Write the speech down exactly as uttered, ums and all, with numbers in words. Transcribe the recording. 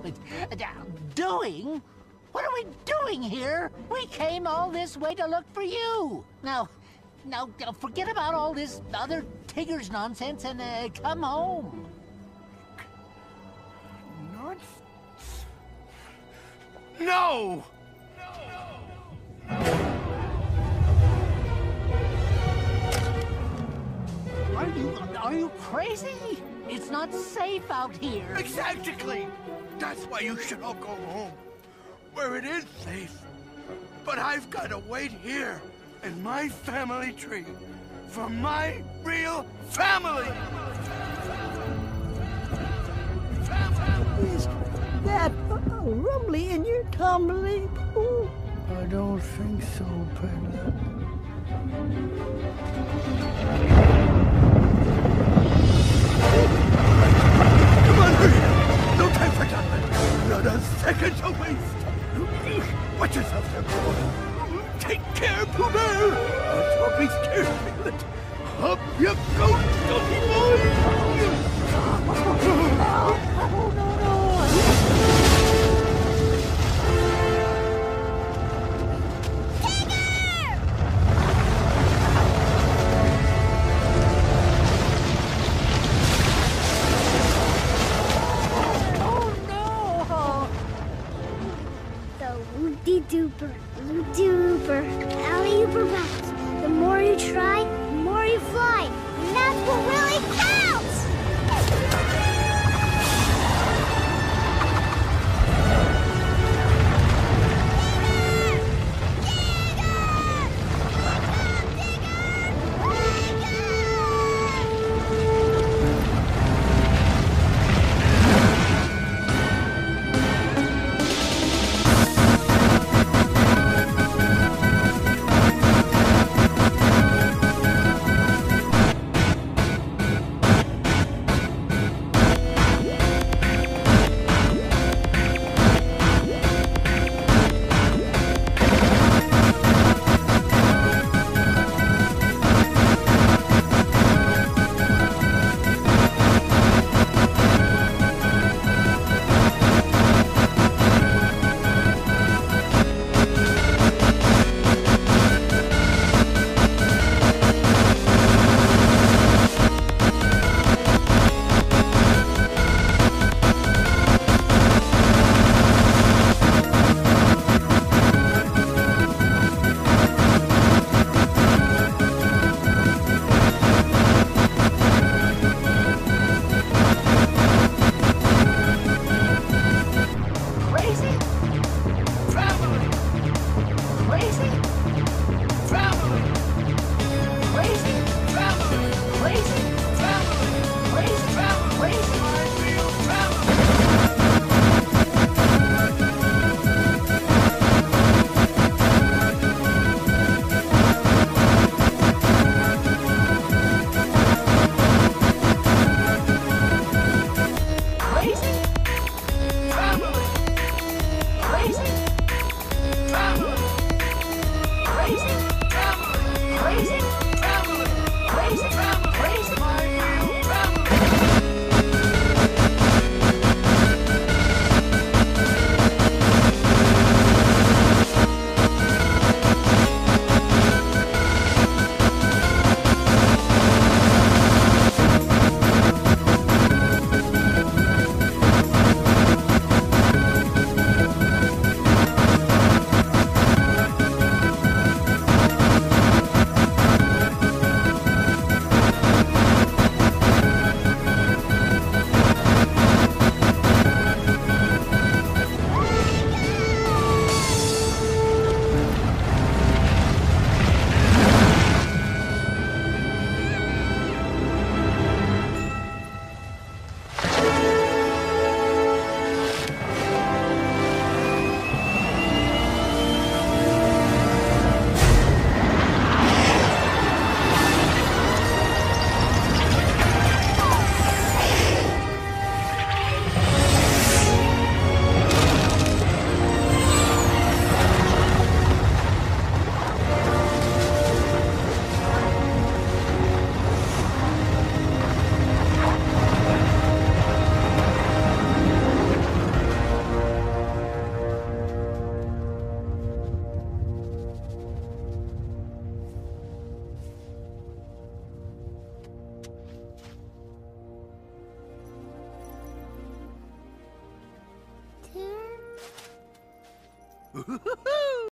Doing? What are we doing here? We came all this way to look for you. Now, now, now forget about all this other Tigger's nonsense and uh, come home. Nonsense? No! Are you, are you crazy? It's not safe out here. Exactly! That's why you should all go home, where it is safe. But I've got to wait here in my family tree for my real family! Is that a rumbly in your tumbly pool? I don't think so, Piglet. Come on, hurry! No time for talking. Not a second to waste. Watch yourself there, boy. Take care, Pooh Bear. Don't be scared, Piglet. Up you go, Dopey boy. Oh, no, no. Duper, duper, alley-ooper bounce. The more you try, the more you fly. And that's what really counts!